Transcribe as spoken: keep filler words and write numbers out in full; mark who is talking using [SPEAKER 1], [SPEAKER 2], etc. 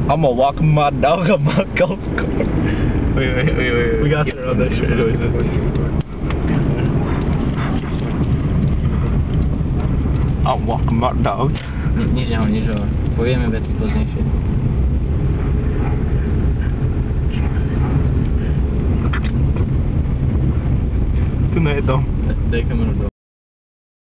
[SPEAKER 1] I'm gonna walk my dog on my golf cart.
[SPEAKER 2] Wait, wait, wait, wait.
[SPEAKER 1] We got to run that shit. I'm walking my dog.
[SPEAKER 2] Nie działo, nie działo. Powiemy we później się.
[SPEAKER 1] Tu na jedną.
[SPEAKER 2] Daj kamerę do.